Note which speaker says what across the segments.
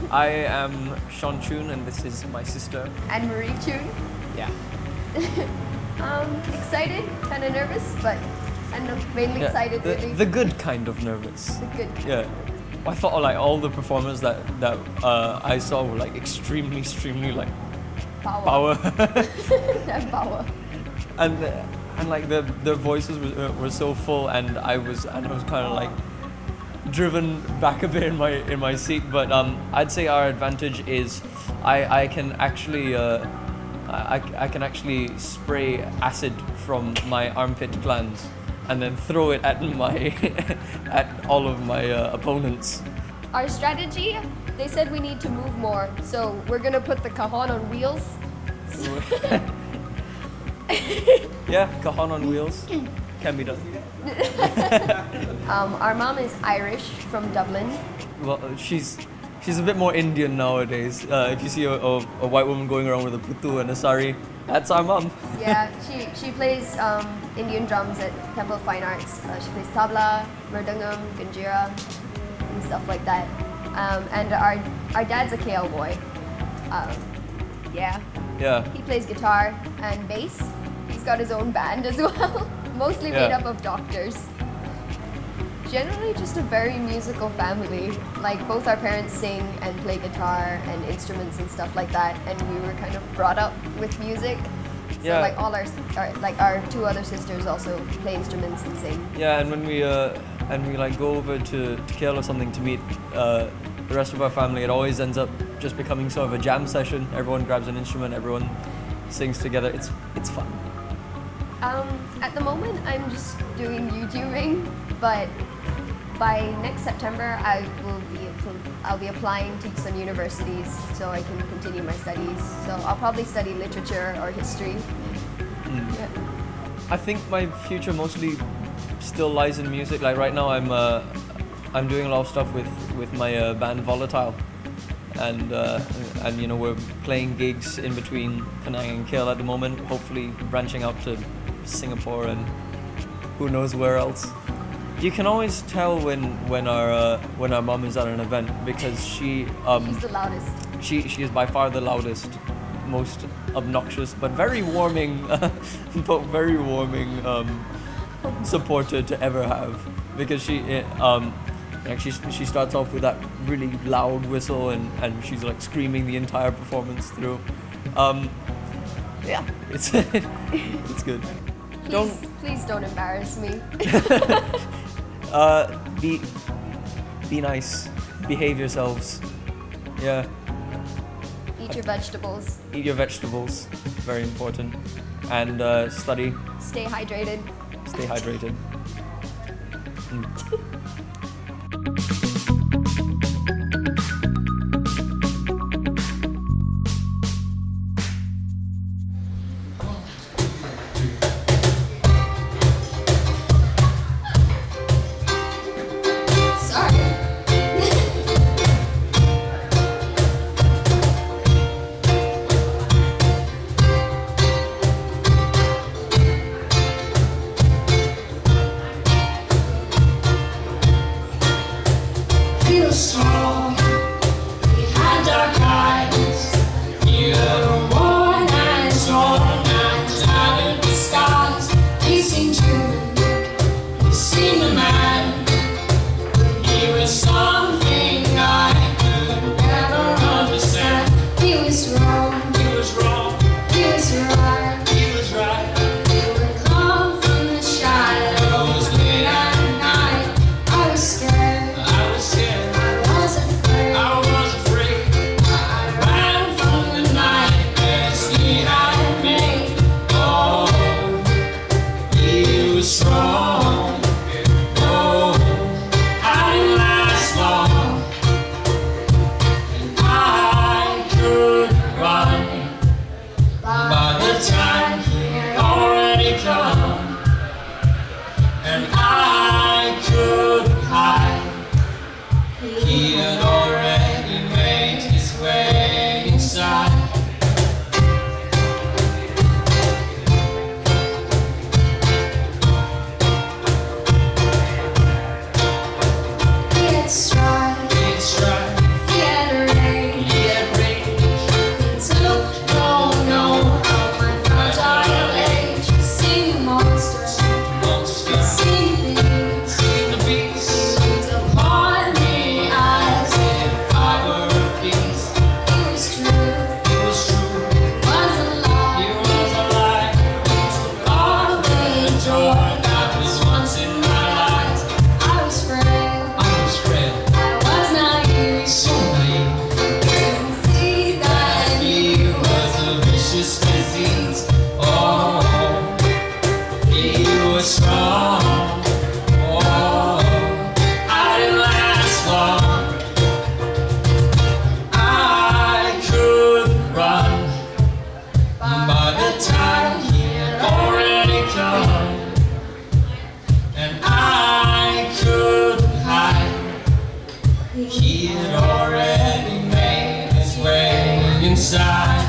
Speaker 1: I am Sean Chun, and this is my sister.
Speaker 2: And Marie Chun.
Speaker 1: Yeah.
Speaker 2: Excited, kind of nervous, but I'm mainly excited.
Speaker 1: The good kind of nervous.
Speaker 2: The good kind.
Speaker 1: Yeah. I thought like all the performers that I saw were like extremely like power.
Speaker 2: That power.
Speaker 1: And like their voices were so full, and I was kind of like driven back a bit in my seat. But I'd say our advantage is I can actually I can actually spray acid from my armpit glands and then throw it at at all of my opponents.
Speaker 2: Our strategy, they said we need to move more, so we're gonna put the cajon on wheels.
Speaker 1: Yeah, cajon on wheels can be done.
Speaker 2: Our mom is Irish from Dublin.
Speaker 1: Well, she's a bit more Indian nowadays. If you see a white woman going around with a putu and a sari, that's our mom.
Speaker 2: Yeah, she plays Indian drums at Temple of Fine Arts. She plays tabla, mridangam, ganjira, and stuff like that. And our dad's a KL boy. Yeah.
Speaker 1: Yeah.
Speaker 2: He plays guitar and bass. He's got his own band as well, mostly made up of doctors. Generally just a very musical family. Like both our parents sing and play guitar and instruments and stuff like that, and we were kind of brought up with music. So like all our two other sisters also play instruments and sing.
Speaker 1: Yeah, and when we like go over to KL or something to meet the rest of our family, it always ends up just becoming sort of a jam session. Everyone grabs an instrument, everyone sings together. It's fun.
Speaker 2: At the moment, I'm just doing YouTubing, but by next September, I'll be applying to some universities so I can continue my studies. So I'll probably study literature or history. Yeah.
Speaker 1: I think my future mostly still lies in music. Like right now, I'm doing a lot of stuff with my band Volatile, and you know, we're playing gigs in between Penang and KL at the moment. Hopefully, branching out to Singapore and who knows where else. You can always tell when our mom is at an event because she's
Speaker 2: the loudest.
Speaker 1: She is by far the loudest, most obnoxious, but very warming, supporter to ever have, because she starts off with that really loud whistle and she's like screaming the entire performance through. Yeah, it's it's good.
Speaker 2: Please don't embarrass me.
Speaker 1: Be nice, behave yourselves. Yeah.
Speaker 2: Eat your vegetables.
Speaker 1: Eat your vegetables, very important. And study.
Speaker 2: Stay hydrated.
Speaker 1: Stay hydrated.
Speaker 3: It's right. He had a ring. time he had already come, and I couldn't hide. He had already made his way inside.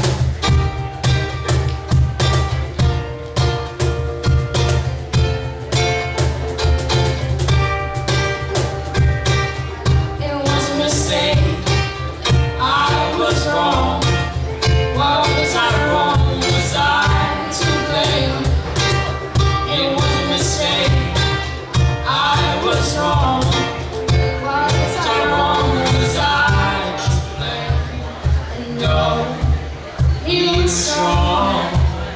Speaker 3: Strong.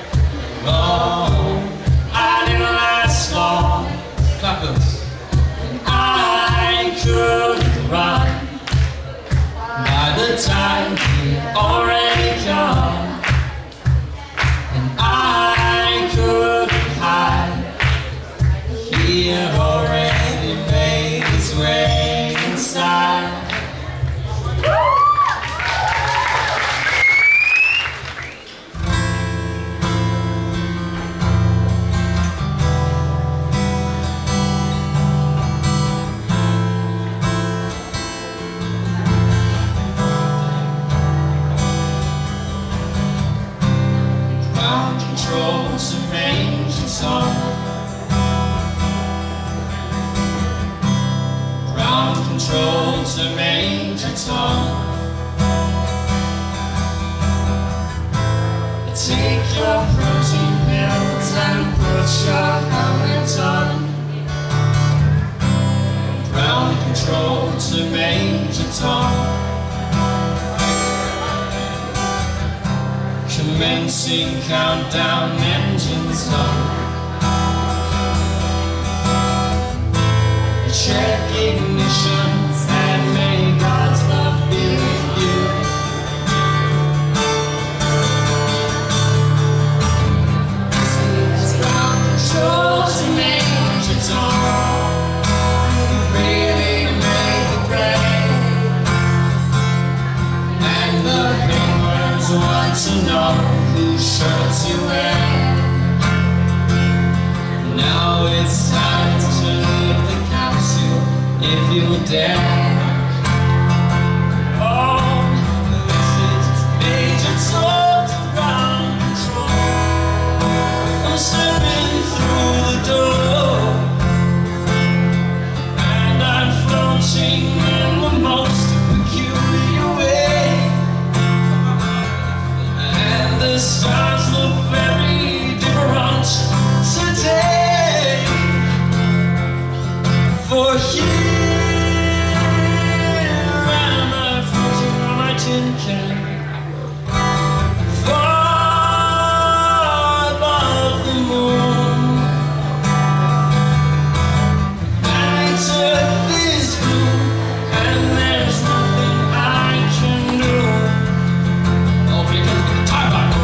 Speaker 3: Oh, I didn't last long. Clappers. And I couldn't run. By the time he already come, and I couldn't hide. He had already made his way inside. Controls a major tone. Ground controls a major tone. Take your protein pills and put your helmet on. Ground controls a major tone. Commencing countdown, engines on. Check ignition and may God's love be with you. Ground controls a major tone. Really made the break. And the penguins want to know whose shirts you wear. Now it's time to leave the capsule if you dare. Oh, this is major tone to ground control. I'm stepping through the door, and I'm floating in the most peculiar way. The stars look very different today. For here am I floating on my tin can, far above the moon. Night earth is blue, and there's nothing I can do. Oh, because of the time.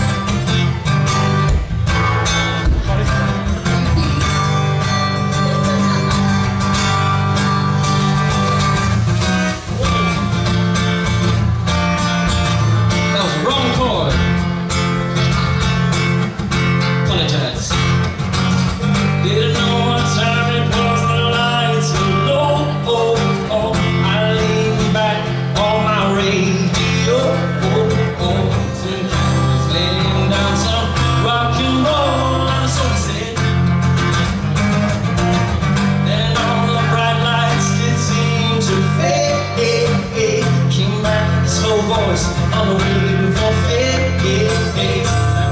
Speaker 3: Voice on the wave for fate.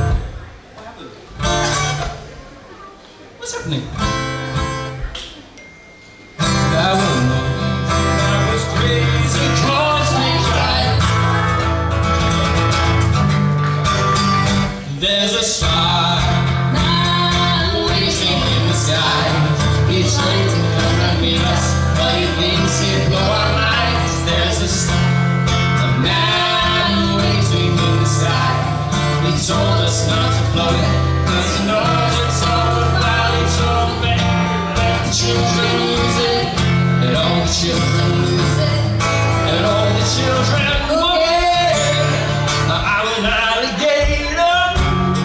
Speaker 3: What's happening? I will know. I was crazy, cause we cried. There's a star waiting in the sky. He's trying to come and meet us, but he thinks he'll blow our minds. There's a star. Man waiting in the sky. He told us not to float it, cause he knows it's all about each other. Let the children lose it. Let all the children lose it. Let all the children look it. I'm an alligator.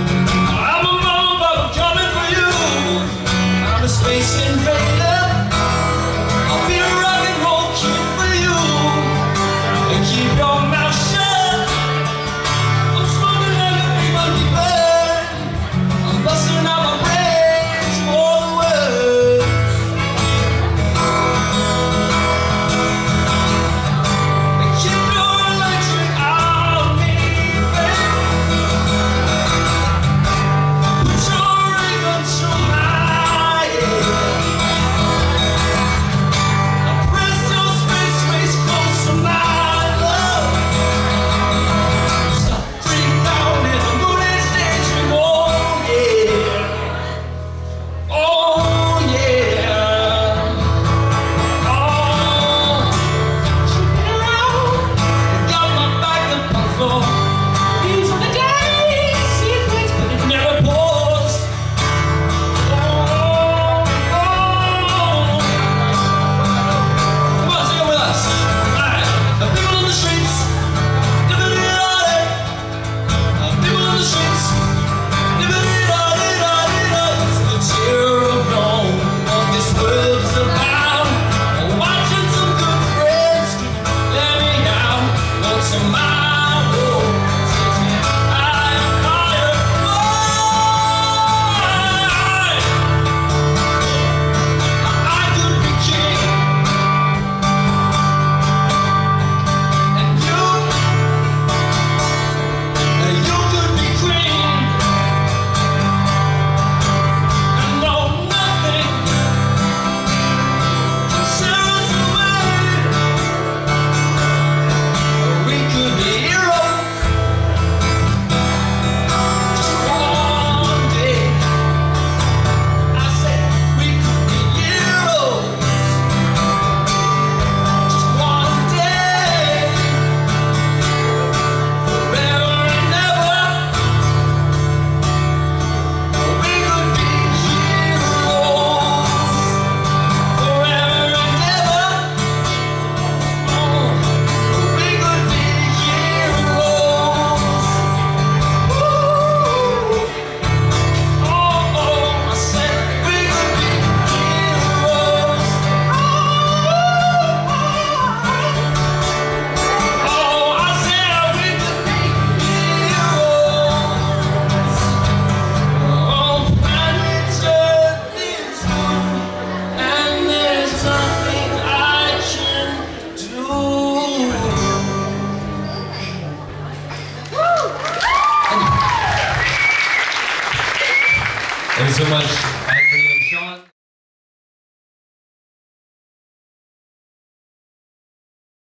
Speaker 3: Thanks so much.